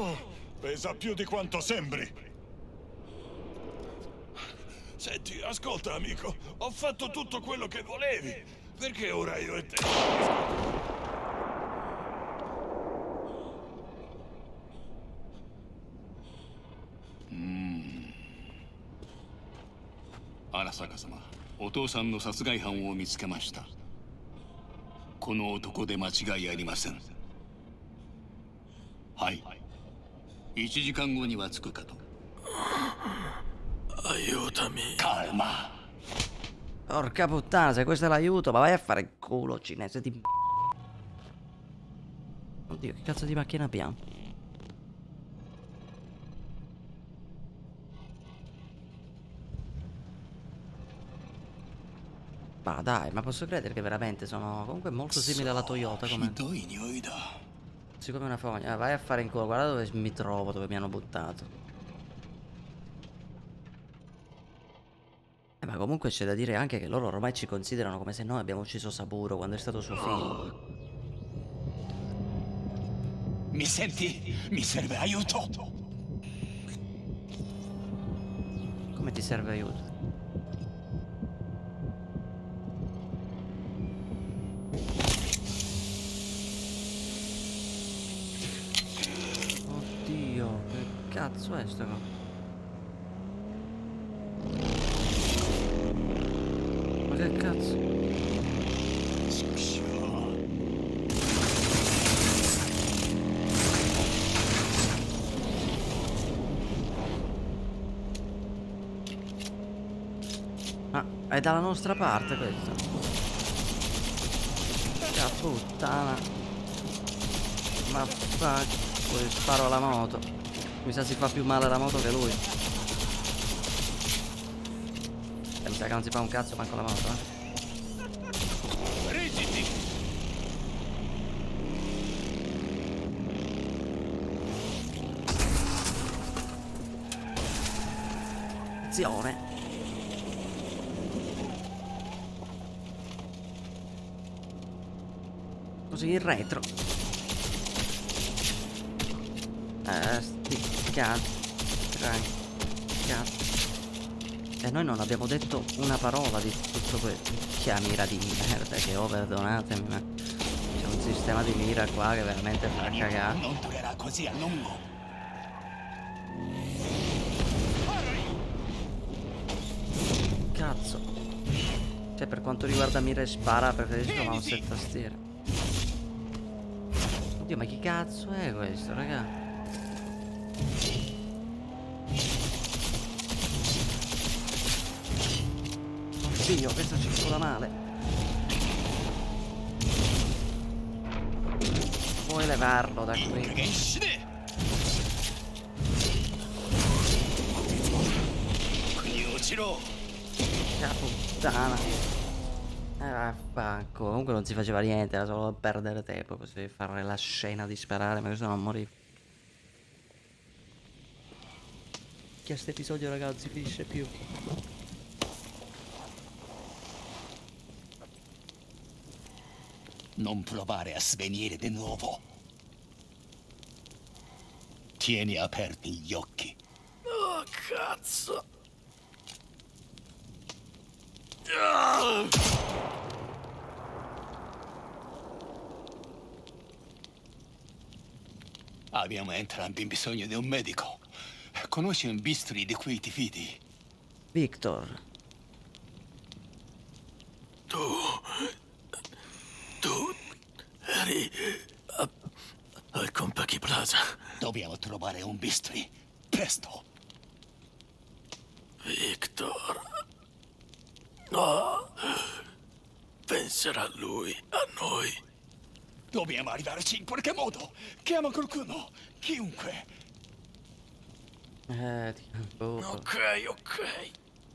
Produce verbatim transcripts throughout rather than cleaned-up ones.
Oh, pesa più di quanto sembri. Senti, ascolta, amico. Ho fatto tutto quello che volevi. Perché ora io e te... Mm. 荒坂様、お父さんの殺害犯を見つけました。この男で間違いありません。はい。一時間後には着くかと。 Aiutami. Calma. Porca puttana, se questo è l'aiuto, ma vai a fare il culo, cinese di... Oddio, che cazzo di macchina abbiamo? Ma dai, ma posso credere che veramente sono comunque molto simili alla Toyota come... Sì, come una fogna. Ah, vai a fare in culo, guarda dove mi trovo, dove mi hanno buttato. Eh, ma comunque c'è da dire anche che loro ormai ci considerano come se noi abbiamo ucciso Saburo quando è stato suo figlio. Mi senti? Mi serve aiuto. Come ti serve aiuto? Oddio, che cazzo è sto qua? Ma che cazzo? Ah, è dalla nostra parte questo. Che puttana. Ma fa... Poi sparo alla moto. Mi sa si fa più male la moto che lui. E mi sa che non si fa un cazzo manco la moto, eh. Azione. Così in retro. Eh, sti cazzi. Cazzo. E noi non abbiamo detto una parola di tutto questo. Che mira di merda, che ho, perdonatemi, ma c'è un sistema di mira qua che veramente fa cagare. Non durerà così a lungo. Cazzo. Cioè, per quanto riguarda mira e spara, preferisco mouse e tastiera. Oddio, ma chi cazzo è questo, raga? Oddio, questo circola male. Puoi levarlo da qui. Che puttana. Eh vaffanculo. Comunque non si faceva niente, era solo perdere tempo così, fare la scena di sparare, ma questo non moriva. Che a sto episodio, ragazzi, finisce più. Non provare a svenire di nuovo. Tieni aperti gli occhi. Oh, cazzo. Ah! Abbiamo entrambi bisogno di un medico. Conosci un bisturi di cui ti fidi? Victor. Tu... Tu... eri... A, al Compaghi Plaza. Dobbiamo trovare un bisturi. Presto. Victor... No... Penserà lui a noi. Dobbiamo arrivarci in qualche modo. Chiama qualcuno. Chiunque. Eh, oh. Ok, ok.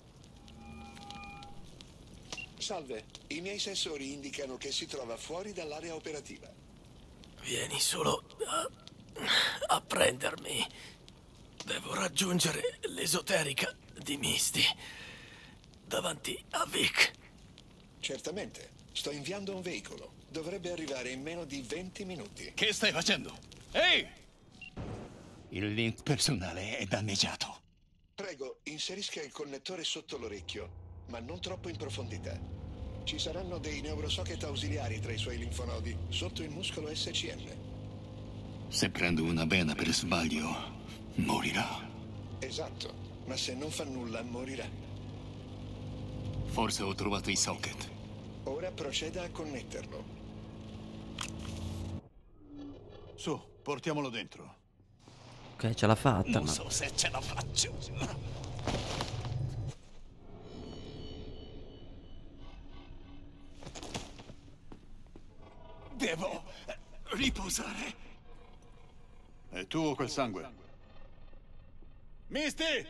Salve, i miei sensori indicano che si trova fuori dall'area operativa. Vieni solo a, a prendermi. Devo raggiungere l'esoterica di Misty. Davanti a Vic. Certamente. Sto inviando un veicolo. Dovrebbe arrivare in meno di venti minuti. Che stai facendo? Ehi! Il link personale è danneggiato. Prego, inserisca il connettore sotto l'orecchio, ma non troppo in profondità. Ci saranno dei neurosocket ausiliari tra i suoi linfonodi, sotto il muscolo S C M. Se prendo una vena per sbaglio, morirà. Esatto, ma se non fa nulla, morirà. Forse ho trovato i socket. Ora proceda a connetterlo. Su, portiamolo dentro. Ok, ce l'ha fatta, Non ma... so se ce la faccio. Devo riposare. È tuo quel sangue? Misty!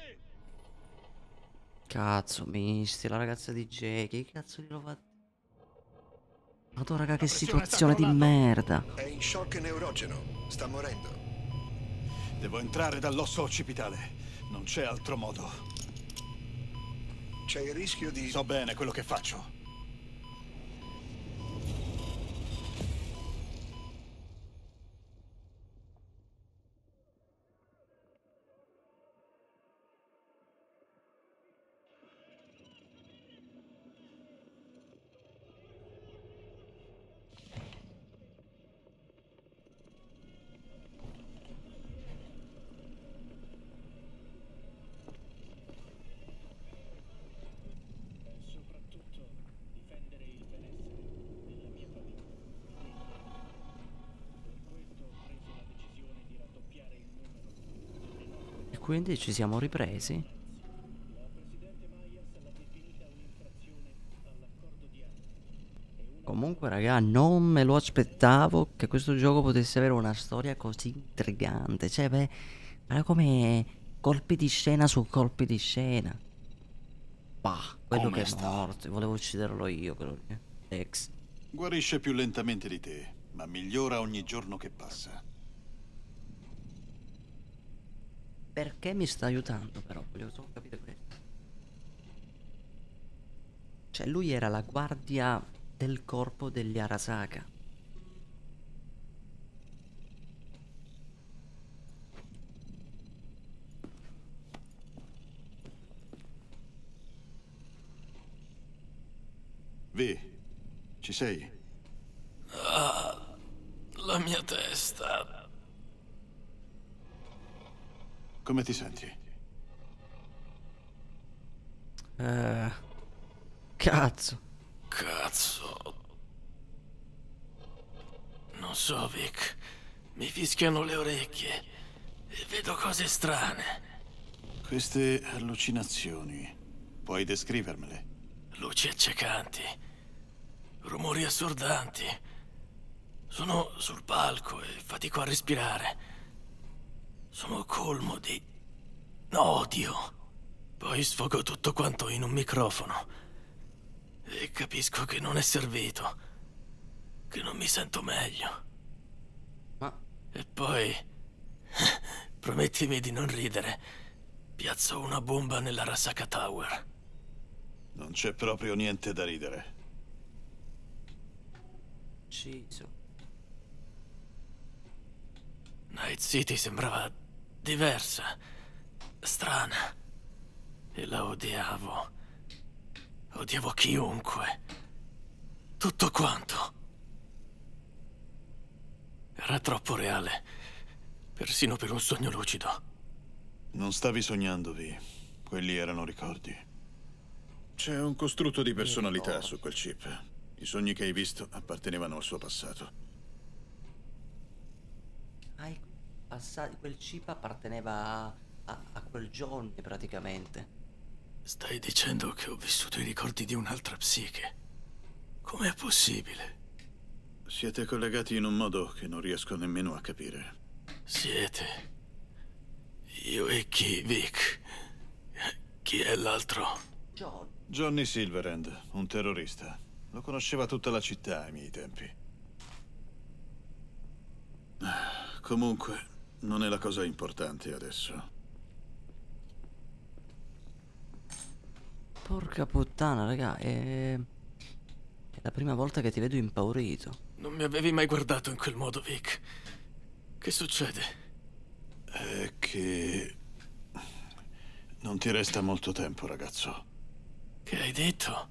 Cazzo, Misty, la ragazza di Jake, che cazzo di lo fa? Madonna, raga, che situazione di merda. È in shock neurogeno, sta morendo. Devo entrare dall'osso occipitale. Non c'è altro modo. C'è il rischio di... So bene quello che faccio. Quindi ci siamo ripresi. Comunque, raga, non me lo aspettavo che questo gioco potesse avere una storia così intrigante. Cioè, beh, era come colpi di scena su colpi di scena. Bah, quello Come che è sta? morto. Volevo ucciderlo io, quello lì. Ex. Guarisce più lentamente di te, ma migliora ogni giorno che passa. Perché mi sta aiutando, però? Voglio solo capire questo. Cioè, lui era la guardia del corpo degli Arasaka. Vi, ci sei? Ah, la mia testa. Come ti senti? Eh, cazzo. Cazzo. Non so, Vic. Mi fischiano le orecchie e vedo cose strane. Queste allucinazioni, puoi descrivermele? Luci accecanti. Rumori assordanti. Sono sul palco e fatico a respirare. Sono colmo di odio. Poi sfogo tutto quanto in un microfono. E capisco che non è servito. Che non mi sento meglio. Ma... E poi... promettimi di non ridere. Piazzo una bomba nella Arasaka Tower. Non c'è proprio niente da ridere. Ciso. Night City sembrava diversa, strana. E la odiavo. Odiavo chiunque. Tutto quanto. Era troppo reale. Persino per un sogno lucido. Non stavi sognando, Vi. Quelli erano ricordi. C'è un costrutto di personalità su quel chip. I sogni che hai visto appartenevano al suo passato. Ah, i passati, quel chip apparteneva a, a, a quel Johnny praticamente. Stai dicendo che ho vissuto i ricordi di un'altra psiche? Com'è possibile? Siete collegati in un modo che non riesco nemmeno a capire. Siete... io e chi, Vic? Chi è l'altro? John. Johnny Silverhand, un terrorista. Lo conosceva tutta la città ai miei tempi. Comunque, non è la cosa importante adesso. Porca puttana, raga, è... è la prima volta che ti vedo impaurito. Non mi avevi mai guardato in quel modo, Vic. Che succede? È che non ti resta molto tempo, ragazzo. Che hai detto?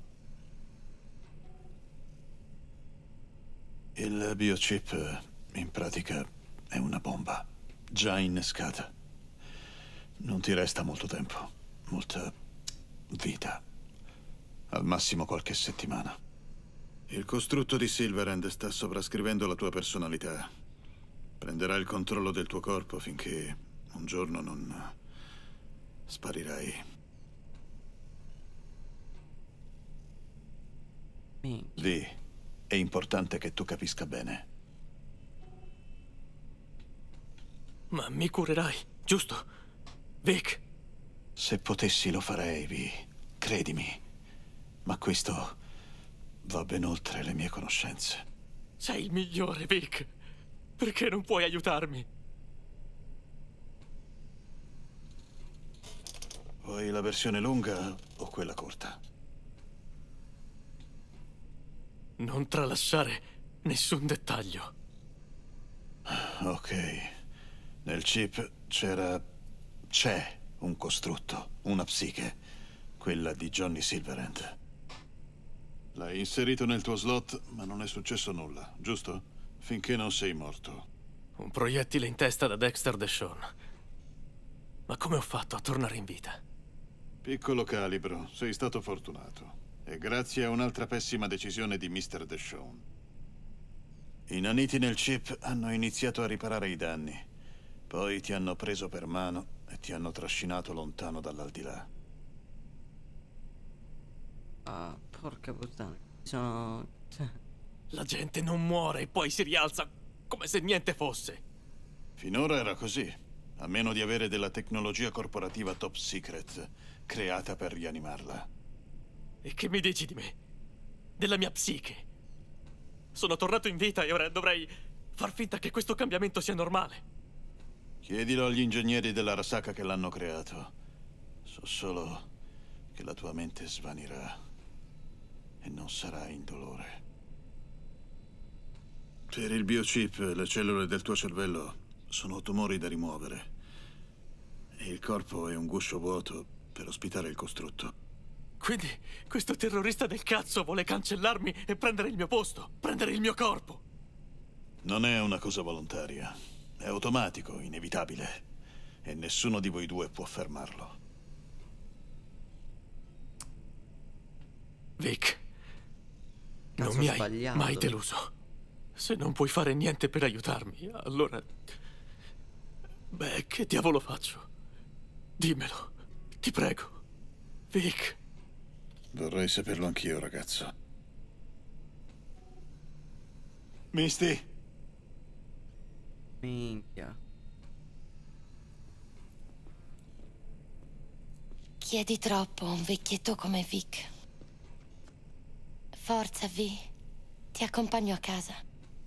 Il biochip, in pratica, è una bomba, già innescata. Non ti resta molto tempo, molta vita. Al massimo qualche settimana. Il costrutto di Silverhand sta sovrascrivendo la tua personalità. Prenderà il controllo del tuo corpo finché un giorno non sparirai. Vi, è importante che tu capisca bene. Ma mi curerai, giusto? Vic? Se potessi lo farei, Vi. Credimi. Ma questo va ben oltre le mie conoscenze. Sei il migliore, Vic. Perché non puoi aiutarmi? Vuoi la versione lunga o quella corta? Non tralasciare nessun dettaglio. Ok. Nel chip c'era... c'è un costrutto, una psiche. Quella di Johnny Silverhand. L'hai inserito nel tuo slot, ma non è successo nulla, giusto? Finché non sei morto. Un proiettile in testa da Dexter Deshawn. Ma come ho fatto a tornare in vita? Piccolo calibro, sei stato fortunato. E grazie a un'altra pessima decisione di mister Deshawn. I naniti nel chip hanno iniziato a riparare i danni. Poi ti hanno preso per mano e ti hanno trascinato lontano dall'aldilà. Ah, porca puttana. Sono... La gente non muore e poi si rialza come se niente fosse. Finora era così, a meno di avere della tecnologia corporativa top secret, creata per rianimarla. E che mi dici di me? Della mia psiche? Sono tornato in vita e ora dovrei far finta che questo cambiamento sia normale. Chiedilo agli ingegneri dell'Arasaka che l'hanno creato. So solo che la tua mente svanirà e non sarai indolore. Per il biochip, le cellule del tuo cervello sono tumori da rimuovere. E il corpo è un guscio vuoto per ospitare il costrutto. Quindi questo terrorista del cazzo vuole cancellarmi e prendere il mio posto, prendere il mio corpo. Non è una cosa volontaria. È automatico, inevitabile. E nessuno di voi due può fermarlo. Vic, Cazzo, non mi hai sbagliato. mai deluso. Se non puoi fare niente per aiutarmi, allora... Beh, che diavolo faccio? Dimmelo, ti prego. Vic. Vorrei saperlo anch'io, ragazzo. Misty? Minchia. Chiedi troppo a un vecchietto come Vic. Forza, Vi. Ti accompagno a casa.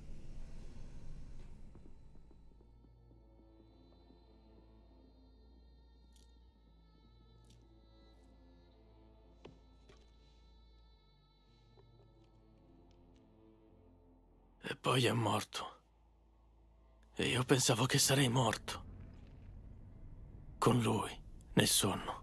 E poi è morto. E io pensavo che sarei morto. Con lui, nel sonno.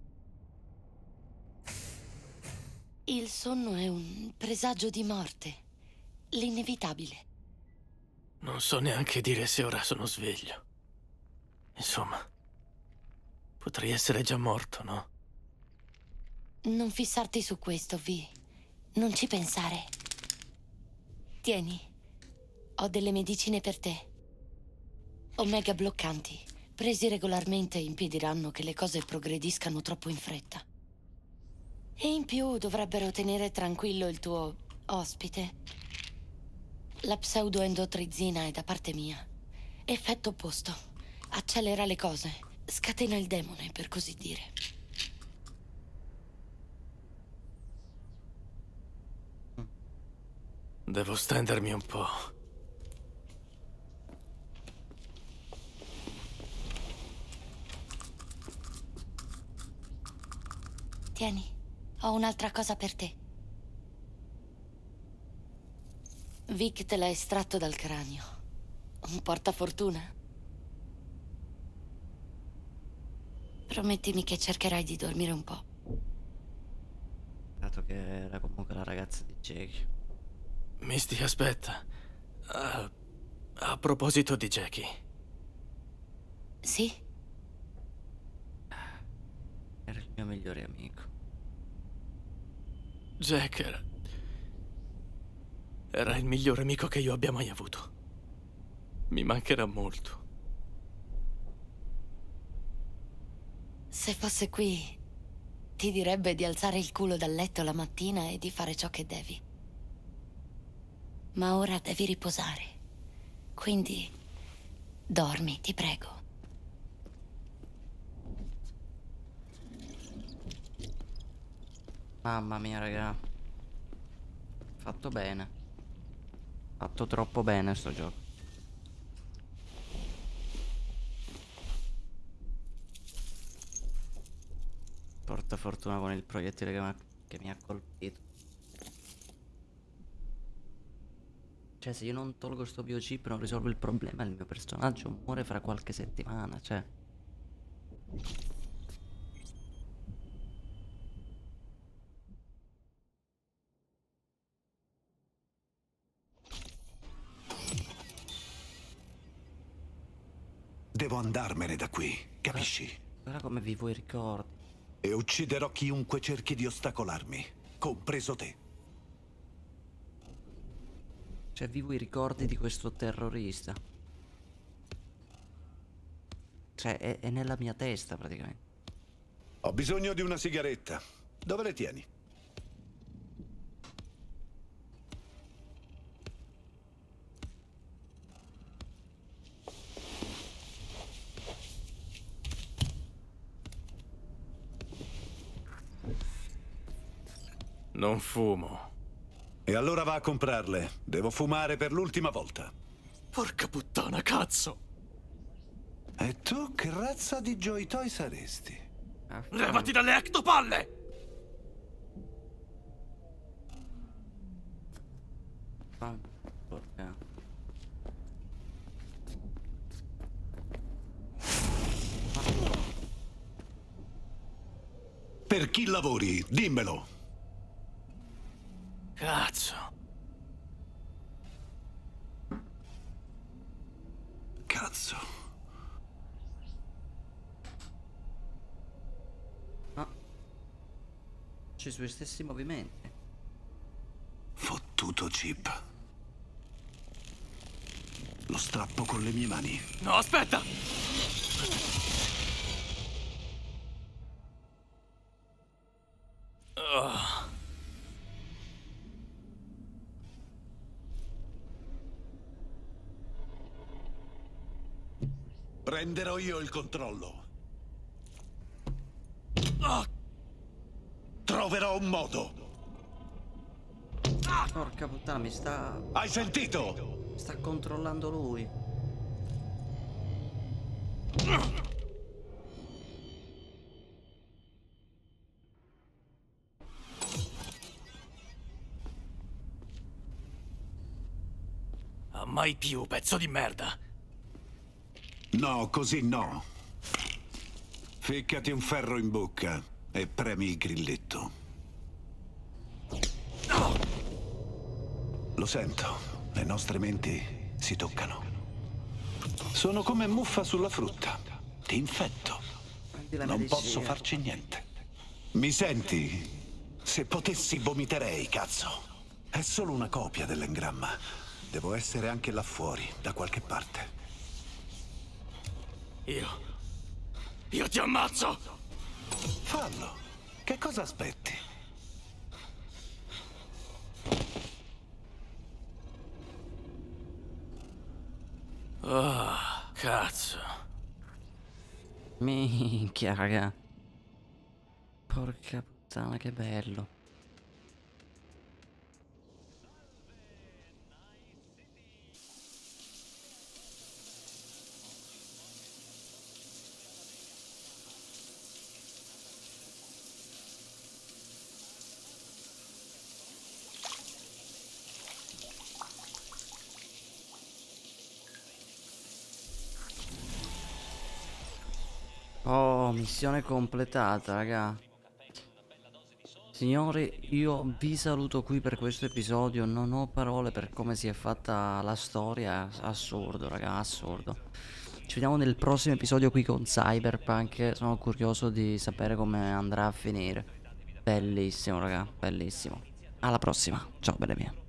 Il sonno è un presagio di morte. L'inevitabile. Non so neanche dire se ora sono sveglio. Insomma, potrei essere già morto, no? Non fissarti su questo, Vi. Non ci pensare. Tieni. Ho delle medicine per te. Omega bloccanti. Presi regolarmente impediranno che le cose progrediscano troppo in fretta. E in più dovrebbero tenere tranquillo il tuo ospite. La pseudoendotrizina è da parte mia. Effetto opposto. Accelera le cose. Scatena il demone, per così dire. Devo stendermi un po'. Tieni. Ho un'altra cosa per te. Vic te l'ha estratto dal cranio. Un portafortuna? Promettimi che cercherai di dormire un po'. Dato che era comunque la ragazza di Jackie. Misty, aspetta. Uh, a proposito di Jackie. Sì? Era il mio migliore amico. Jack era... Era il migliore amico che io abbia mai avuto. Mi mancherà molto. Se fosse qui, ti direbbe di alzare il culo dal letto la mattina e di fare ciò che devi. Ma ora devi riposare. Quindi dormi, ti prego. Mamma mia, raga. Fatto bene. Fatto troppo bene sto gioco. Porta fortuna con il proiettile che, che mi ha colpito. Cioè, se io non tolgo sto biochip non risolvo il problema, il mio personaggio muore fra qualche settimana, cioè. Devo andarmene da qui, capisci? Guarda come vivo i ricordi. E ucciderò chiunque cerchi di ostacolarmi, compreso te. Cioè, vivo i ricordi di questo terrorista. Cioè, è, è nella mia testa praticamente. Ho bisogno di una sigaretta. Dove le tieni? Non fumo. E allora va a comprarle. Devo fumare per l'ultima volta. Porca puttana, cazzo! E tu che razza di Joy Toy saresti? Ah, Levati dalle ectopalle! fa- porca. Per chi lavori? Dimmelo. Cazzo. Cazzo. Ah. C'è i suoi stessi movimenti. Fottuto chip. Lo strappo con le mie mani. No, aspetta! Oh. Prenderò io il controllo. Oh. Troverò un modo. Porca puttana, mi sta... Hai sentito? sta controllando lui. A mai più, pezzo di merda! No, così no. Ficcati un ferro in bocca e premi il grilletto. Lo sento, le nostre menti si toccano. Sono come muffa sulla frutta. Ti infetto. Prendi la Non medicina. posso farci niente. Mi senti? Se potessi vomiterei, cazzo. È solo una copia dell'engramma. Devo essere anche là fuori, da qualche parte. Io... Io ti ammazzo! Fallo. Che cosa aspetti? Oh, cazzo. Minchia, raga. Porca puttana, che bello. Oh, missione completata, raga. Signori, io vi saluto qui per questo episodio. Non ho parole per come si è fatta la storia. Assurdo, raga, assurdo. Ci vediamo nel prossimo episodio qui con Cyberpunk. Sono curioso di sapere come andrà a finire. Bellissimo, raga, bellissimo. Alla prossima. Ciao, belle mie.